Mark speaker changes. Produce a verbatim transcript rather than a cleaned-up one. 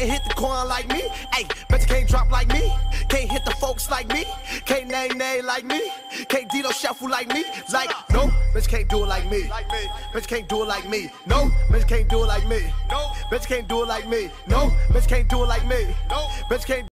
Speaker 1: Can't hit the corner like me. Hey, bet you can't drop like me. Can't hit the folks like me. Can't name name like me. Can't Dino shuffle like me. Like, no, bitch can't do it like me. Bitch can't do it like me. No, bitch can't do it like me. No, bitch can't do it like me. No, bitch can't do it like me. No, bitch can't.